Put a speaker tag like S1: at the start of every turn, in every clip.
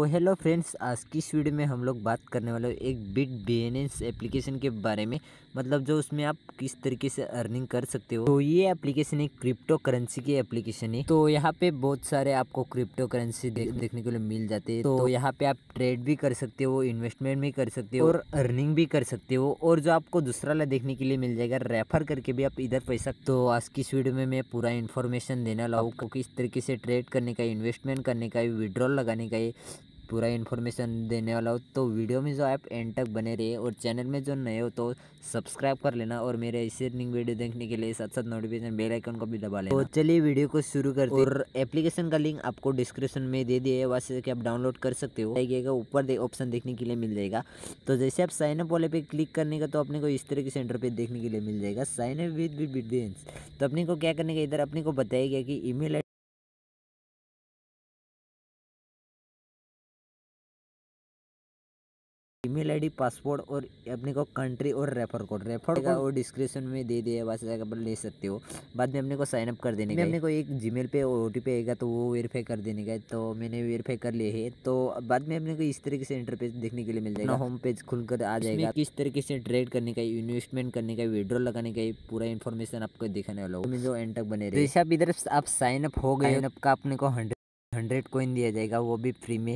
S1: Hello friends, आज की इस वीडियो में हम लोग बात करने वाले हैं एक बिट बीएनएस एप्लीकेशन के बारे में। मतलब जो उसमें आप किस तरीके से अर्निंग कर सकते हो। तो ये एप्लीकेशन एक क्रिप्टो करेंसी की एप्लीकेशन है। तो यहाँ पे बहुत सारे आपको क्रिप्टो करेंसी देखने के लिए मिल जाते हैं। तो यहाँ पे आप ट्रेड भी कर सकते हो, इन्वेस्टमेंट भी कर सकते हो और अर्निंग भी कर सकते हो। और जो आपको दूसरा वाला देखने के लिए मिल जाएगा, रेफर करके भी आप इधर पैसा। तो आज की इस वीडियो में मैं पूरा इन्फॉर्मेशन देने वाला हूँ आपको, किस तरीके से ट्रेड करने का, इन्वेस्टमेंट करने का, विड्रॉल लगाने का, ये पूरा इन्फॉर्मेशन देने वाला हूँ। तो वीडियो में जो आप एंड तक बने रहिए और चैनल में जो नए हो तो सब्सक्राइब कर लेना और मेरे ऐसे अर्निंग वीडियो देखने के लिए साथ साथ नोटिफिकेशन बेल आइकन को भी दबा लेना। तो चलिए वीडियो को शुरू करते हैं। और एप्लीकेशन का लिंक आपको डिस्क्रिप्शन में दे दिए, वहाँ से आप डाउनलोड कर सकते हो। आइएगा ऊपर ऑप्शन देखने के लिए मिल जाएगा। तो जैसे आप साइन अप वाले पे क्लिक करने का, तो अपने को इस तरह के सेंटर पे देखने के लिए मिल जाएगा, साइन अप विद बिटबीएनएस। तो अपने को क्या करने का, इधर अपने को बताया गया कि ईमेल आईडी, पासवर्ड और अपने को कंट्री और रेफर कोड का और डिस्क्रिप्शन में दे दिया, वहाँ से जाकर आप ले सकते हो। बाद में अपने को साइन अप कर देने का, अपने को एक जीमेल पे ओटीपी आएगा तो वो वेरीफाई कर देने का है। तो मैंने वेरीफाई कर लिए है। तो बाद में अपने को इस तरीके से इंटरफेस देखने के लिए मिल जाएगा, होम पेज खुलकर आ जाएगा। किस तरीके से ट्रेड करने का, इन्वेस्टमेंट करने का, विड्रॉल लगाने का, पूरा इन्फॉर्मेशन आपको दिखाने वाला हूँ। जो एंड तक बने रहे। जैसे आप इधर आप साइन अप हो गए, का अपने को 100 कॉइन दिया जाएगा, वो भी फ्री में।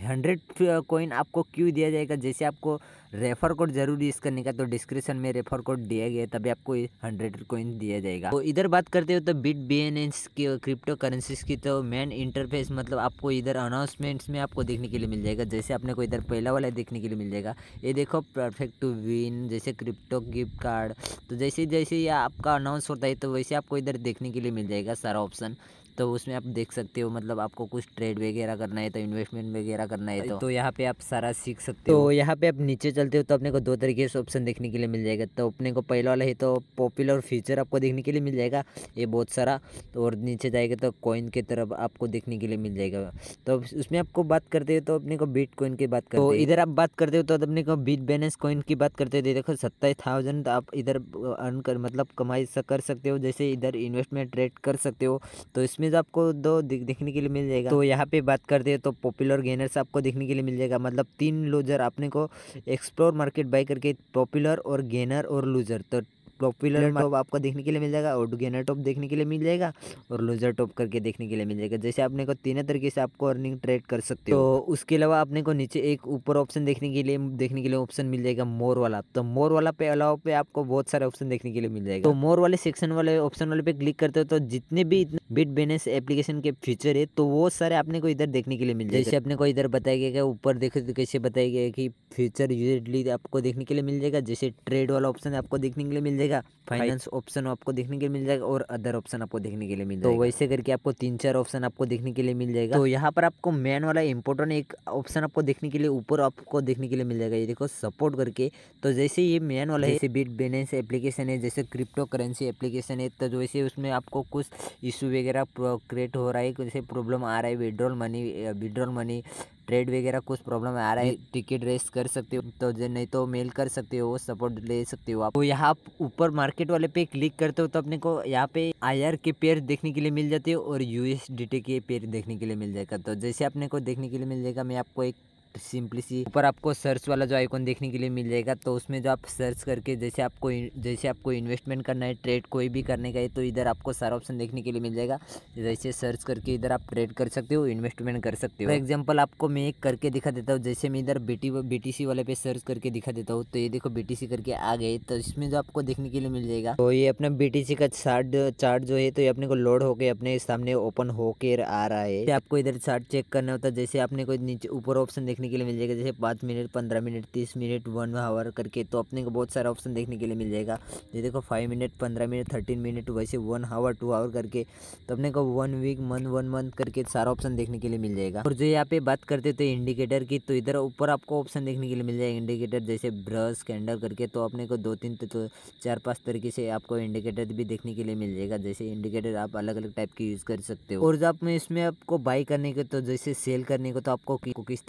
S1: 100 कॉइन आपको क्यों दिया जाएगा, जैसे आपको रेफर कोड जरूर यूज करने का, तो डिस्क्रिप्शन में रेफर कोड दिया गया, तभी आपको 100 कॉइन दिया जाएगा। तो इधर बात करते हो तो बिट बीएनएस की क्रिप्टो करेंसीज की, तो मेन इंटरफेस मतलब आपको इधर अनाउंसमेंट्स में आपको देखने के लिए मिल जाएगा। जैसे आपने को इधर पहला वाला देखने के लिए मिल जाएगा, ये देखो, परफेक्ट टू विन, जैसे क्रिप्टो गिफ्ट कार्ड। तो जैसे जैसे ये आपका अनाउंस होता है तो वैसे आपको इधर देखने के लिए मिल जाएगा सारा ऑप्शन। तो उसमें आप देख सकते हो, मतलब आपको कुछ ट्रेड वगैरह करना है तो इन्वेस्टमेंट वगैरह करना है तो यहाँ पे आप सारा सीख सकते हो। तो यहाँ पे आप नीचे चलते हो तो अपने को दो तरीके से ऑप्शन देखने के लिए मिल जाएगा। तो अपने को पहला वाला है तो पॉपुलर फीचर आपको देखने के लिए मिल जाएगा, ये बहुत सारा। तो और नीचे जाएगा तो कॉइन की तरफ आपको देखने के लिए मिल जाएगा। तो उसमें आपको बात करते हो तो अपने को बिट कॉइन की बात करते हो। तो इधर आप बात करते हो तो अपने को बिट बीएनएस कॉइन की बात करते हो। देखो 27,000 आप इधर अर्न कर, मतलब कमाई कर सकते हो। जैसे इधर इन्वेस्टमेंट ट्रेड कर सकते हो। तो इसमें जो आपको दो देखने के लिए मिल जाएगा। तो यहाँ पे बात करते हैं तो पॉपुलर गेनर्स आपको देखने के लिए मिल जाएगा, मतलब 3 लूजर आपने को एक्सप्लोर मार्केट बाय करके, पॉपुलर और गेनर और लूजर। तो पॉपुलर टॉप आपको देखने के लिए मिल जाएगा और गेनर टॉप देखने के लिए मिल जाएगा और लूजर टॉप करके देखने के लिए मिल जाएगा। जैसे आपने को तीनों तरीके से आपको अर्निंग ट्रेड कर सकते हो। तो उसके अलावा आपने को नीचे एक ऊपर ऑप्शन देखने के लिए ऑप्शन मिल जाएगा, मोर वाला। तो मोर वाला पे अलावा पे आपको बहुत सारे ऑप्शन देखने के लिए मिल जाएगा। तो मोर वाले सेक्शन वाले ऑप्शन वाले पे क्लिक करते हो तो जितने भी बिट बीएनएस एप्लीकेशन के फीचर है तो वो सारे आपने को इधर देखने के लिए मिल जाएगा। जैसे अपने को इधर बताया गया, ऊपर देखो तो कैसे बताया गया कि फीचर यूजली आपको देखने के लिए मिल जाएगा। जैसे ट्रेड वाला ऑप्शन आपको देखने के लिए मिल जाएगा, फाइनेंस ऑप्शन आपको देखने के लिए मिल जाएगा और अदर ऑप्शन आपको देखने के लिए मिल जाएगा। तो वैसे करके आपको 3-4 ऑप्शन आपको देखने के लिए मिल जाएगा। तो यहाँ पर आपको मेन वाला इंपॉर्टेंट एक ऑप्शन आपको देखने के लिए ऊपर आपको देखने के लिए मिल जाएगा, ये देखो सपोर्ट करके। तो जैसे ये मेन वाला है, जैसे बिट बीएनएस एप्लीकेशन है, जैसे क्रिप्टो करेंसी एप्लीकेशन है, तो वैसे उसमें आपको कुछ इशू वगैरह क्रिएट हो रहा है, जैसे प्रॉब्लम आ रहा है, विड्रॉल मनी ट्रेड वगैरह कुछ प्रॉब्लम आ रहा है, टिकट रेस कर सकते हो। तो नहीं तो मेल कर सकते हो, सपोर्ट ले सकते हो आप। तो यहाँ ऊपर मार्केट वाले पे क्लिक करते हो तो अपने को यहाँ पे आईआर के पेयर देखने के लिए मिल जाते हो और यूएसडीटी के पेयर देखने के लिए मिल जाएगा। तो जैसे अपने को देखने के लिए मिल जाएगा, मैं आपको एक सिंपली सी ऊपर आपको सर्च वाला जो आइकॉन देखने के लिए मिल जाएगा। तो उसमें जो आप सर्च करके जैसे आपको इन्वेस्टमेंट करना है, ट्रेड कोई भी करने का है, तो इधर आपको सारा ऑप्शन देखने के लिए मिल जाएगा। जैसे सर्च करके इधर आप ट्रेड कर सकते हो, इन्वेस्टमेंट कर सकते हो। फॉर एग्जांपल आपको मैं एक करके दिखा देता हूँ। जैसे मैं इधर बीटीसी वाले पे सर्च करके दिखा देता हूँ, तो ये देखो बीटीसी करके आ गए। तो इसमें जो आपको देखने के लिए मिल जाएगा, तो ये अपना बीटीसी का चार्ट जो है, तो ये अपने को लोड होके अपने सामने ओपन होके आ रहा है। आपको इधर चार्ट चेक करना होता है। जैसे आपने को नीचे ऊपर ऑप्शन देखने के लिए मिल जाएगा, जैसे 5 मिनट, 15 मिनट, 30 मिनट, 1 आवर करके। तो अपने को बहुत सारा ऑप्शन देखने के लिए मिल जाएगा। ये देखो 5 मिनट, 15 मिनट, 13 मिनट, वैसे 1 आवर, 2 आवर करके। तो अपने को 1 वीक, 1 मंथ करके सारा ऑप्शन देखने के लिए मिल जाएगा। और जो यहाँ पे बात करते थे इंडिकेटर की, तो इधर ऊपर आपको ऑप्शन देखने के लिए मिल जाएगा इंडिकेटर, जैसे ब्रश, कैंडल करके। तो अपने को 2-3 तो 4-5 तरीके से आपको इंडिकेटर भी देखने के लिए मिल जाएगा। जैसे इंडिकेटर आप अलग अलग टाइप के यूज कर सकते हो। और जब मैं इसमें आपको बाई करने को, तो जैसे सेल करने को, तो आपको किस तरीके से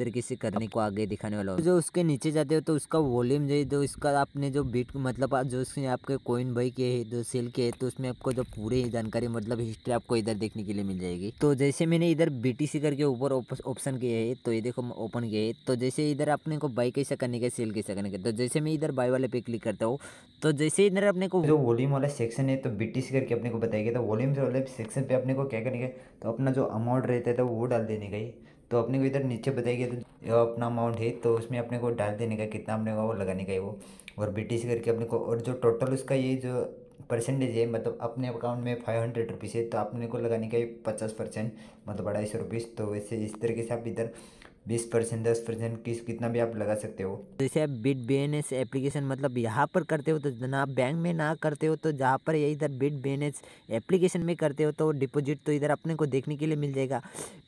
S1: करने को आगे दिखाने वाला हूँ। जो उसके नीचे जाते हो तो उसका वॉल्यूम जो इसका आपने जो बीट मतलब जो उसमें आपके कॉइन बाई के है जो सेल के है तो उसमें आपको जो पूरी जानकारी मतलब हिस्ट्री आपको इधर देखने के लिए मिल जाएगी। तो जैसे मैंने इधर BTC करके ऊपर ऑप्शन किए है तो ये देखो ओपन किए है। तो जैसे इधर अपने को बाई कैसा करने का सेल कैसा करने का, तो जैसे मैं इधर बाई वाले पे क्लिक करता हूँ तो जैसे इधर अपने को जो वॉल्यूम वाला सेक्शन है तो BTC करके अपने को बताएगा। तो वॉल्यूम वाले सेक्शन पे अपने को क्या करने का, तो अपना जो अमाउंट रहता है तो वो डाल देने का ही। तो अपने को इधर नीचे बताएगा तो अपना अमाउंट है तो उसमें अपने को डाल देने का कितना अपने को वो लगाने का है वो, और BTC करके अपने को, और जो टोटल उसका ये जो परसेंटेज है मतलब अपने अकाउंट में 500 रुपीज़ है तो अपने को लगाने का 50%, मतलब 250 रुपीज़। तो वैसे इस तरीके से आप इधर 20%, 10% कितना भी आप लगा सकते हो। जैसे आप बिट BNS एप्लीकेशन मतलब यहाँ पर करते हो तो ना बैंक में ना करते हो तो जहाँ पर ये इधर बिट BNS एप्लीकेशन में करते हो तो डिपॉजिट तो इधर अपने को देखने के लिए मिल जाएगा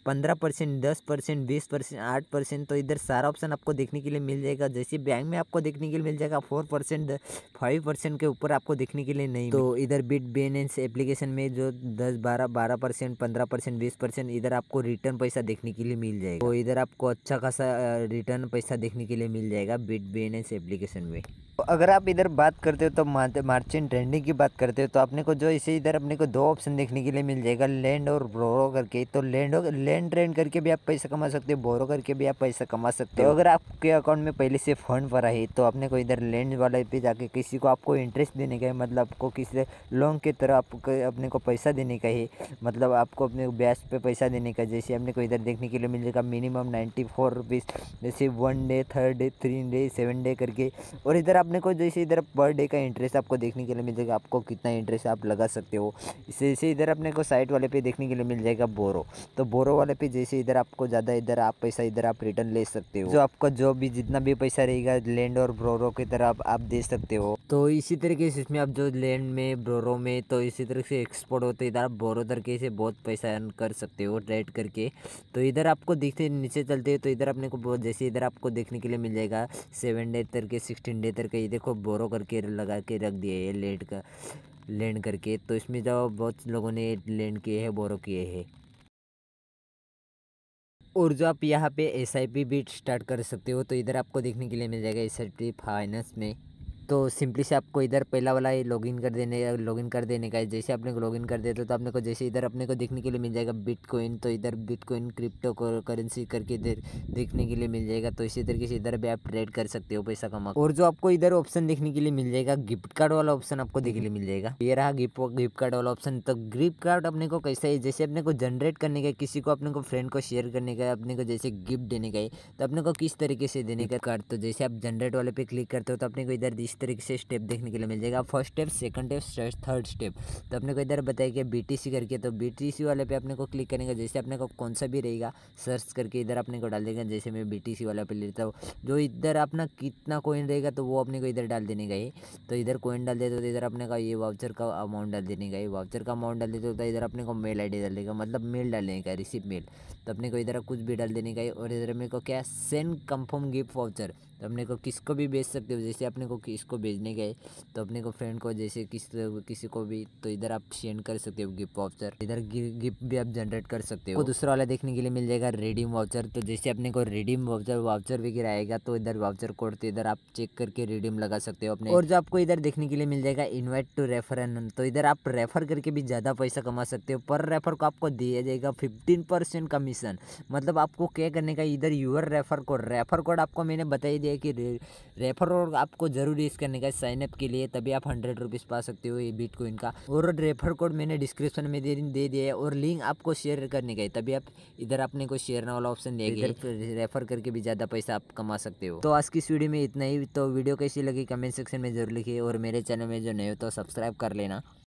S1: 15%, 10%, 20%, 8%। तो इधर सारा ऑप्शन आपको देखने के लिए मिल जाएगा। जैसे बैंक में आपको देखने के लिए मिल जाएगा 4%, 5% के ऊपर आपको देखने के लिए नहीं। तो इधर बिट BNS एप्लीकेशन में जो 10, 12%, 15%, 20% इधर आपको रिटर्न पैसा देखने के लिए मिल जाएगा। तो इधर आपको अच्छा खासा रिटर्न पैसा देखने के लिए मिल जाएगा बिट BNS एप्लीकेशन में। तो अगर आप इधर बात करते हो तो मार्चेंट ट्रेंडिंग की बात करते हो तो अपने को जो इसे इधर अपने को दो ऑप्शन देखने के लिए मिल जाएगा, लैंड और बोरो करके। तो लैंड ट्रेंड करके भी आप पैसा कमा सकते हो, बोरो करके भी आप पैसा कमा सकते हो। तो अगर आपके अकाउंट में पहले से फंड भरा है तो अपने को इधर लैंड वाले पे जाके किसी को आपको इंटरेस्ट देने का है, मतलब आपको किसी लोन की तरह आपको अपने को पैसा देने का है, मतलब आपको अपने ब्याज पे पैसा देने का। जैसे अपने को इधर देखने के लिए मिल जाएगा मिनिमम 94 रुपीज़, जैसे 1 डे, 3 डे, 3 डे, 7 डे करके। और इधर अपने को जैसे इधर पर डे का इंटरेस्ट आपको देखने के लिए मिल जाएगा, आपको कितना इंटरेस्ट आप लगा सकते हो। जैसे इधर अपने को साइट वाले पे देखने के लिए मिल जाएगा बोरो। तो बोरो वाले पे जैसे इधर आपको ज़्यादा इधर आप पैसा इधर आप रिटर्न ले सकते हो, जो आपका जो भी जितना भी पैसा रहेगा लैंड और बोरो की तरह आप दे सकते हो। तो इसी तरीके से इसमें आप जो लैंड में बोरो में तो इसी तरह से एक्सपोर्ट होते इधर आप बोरो तरीके से बहुत पैसा अर्न कर सकते हो ट्रेड करके। तो इधर आपको दिखते नीचे चलते हो तो इधर अपने को जैसे इधर आपको देखने के लिए मिल जाएगा 7 डे करके, 16 डे करके। ये देखो बोरो करके लगा के रख दिए है लेट का लैंड करके। तो इसमें जो बहुत लोगों ने लैंड किए हैं, बोरो किए हैं। और जो आप यहाँ पे SIP भी स्टार्ट कर सकते हो तो इधर आपको देखने के लिए मिल जाएगा SIP फाइनेंस में। तो सिंपली से आपको इधर पहला वाला ये लॉगिन कर देने का है। जैसे अपने को लॉगिन कर देते तो अपने को जैसे इधर अपने को देखने के लिए मिल जाएगा बिटकॉइन। तो इधर बिटकॉइन क्रिप्टो करेंसी करके इधर देखने के लिए मिल जाएगा। तो इसी तरीके से इधर भी आप ट्रेड कर सकते हो पैसा कमा। और जो आपको इधर ऑप्शन देखने के लिए मिल जाएगा गिफ्ट कार्ड वाला ऑप्शन आपको देखने के लिए मिल जाएगा। ये रहा गिफ्ट कार्ड वाला ऑप्शन। तो गिफ्ट कार्ड अपने को कैसा है, जैसे अपने को जनरेट करने का, किसी को अपने को फ्रेंड को शेयर करने का, अपने को जैसे गिफ्ट देने का है तो अपने को किस तरीके से देने का कार्ड। तो जैसे आप जनरेट वाले पे क्लिक करते हो तो अपने को इधर इस तरीके से स्टेप देखने के लिए मिल जाएगा। First step, second step, third step. तो अपने को इधर बताइए BTC करके। तो BTC वाले पे अपने को क्लिक करेंगे। जैसे अपने को कौन सा भी रहेगा सर्च करके इधर अपने को डाल देगा। जैसे मैं BTC वाला पे लेता हूँ, जो इधर अपना कितना कॉइन रहेगा तो वो अपने को इधर डाल देने का है। तो इधर कॉइन डाल देते तो इधर अपने का ये वाउचर का अमाउंट डाल देने का है। वाउचर का अमाउंट डाल देते तो इधर अपने को मेल ID डाल देगा, मतलब मेल डालने का, रिसीव मेल। तो अपने को इधर कुछ भी डाल देने का है। और इधर अपने को क्या सेंड कंफर्म गिफ्ट वाउचर। तो अपने को किसको भी भेज सकते हो। जैसे अपने को किसको भेजने का है तो अपने को फ्रेंड को, जैसे किसी को भी, तो इधर आप सेंड कर सकते हो गिफ्ट वाउचर। इधर गिफ्ट भी आप जनरेट कर सकते हो। दूसरा वाला देखने के लिए मिल जाएगा रिडीम वाउचर। तो जैसे अपने को रिडीम वाउचर भी गिराएगा तो इधर वाउचर कोड तो इधर आप चेक करके रिडीम लगा सकते हो अपने। और जो आपको इधर देखने के लिए मिल जाएगा इन्वाइट टू रेफर एंड, तो इधर आप रेफर करके भी ज़्यादा पैसा कमा सकते हो। पर रेफर को आपको दिया जाएगा 15% कमीशन। मतलब आपको क्या करने का, इधर यूर रेफर कोड आपको मैंने बता ही दिया कि रेफर कोड आपको जरूर यूज़ करने का साइन अप के लिए, तभी आप 100 रुपीज़ पा सकते हो ये बिटकॉइन का। और रेफर कोड मैंने डिस्क्रिप्शन में दे दिया है। और लिंक आपको शेयर करने का है, तभी आप इधर अपने को शेयर वाला ऑप्शन देगा। इधर रेफर करके भी ज़्यादा पैसा आप कमा सकते हो। तो आज की इस वीडियो में इतना ही। तो वीडियो कैसी लगी कमेंट सेक्शन में जरूर लिखिए। और मेरे चैनल में जो नए हो तो सब्सक्राइब कर लेना।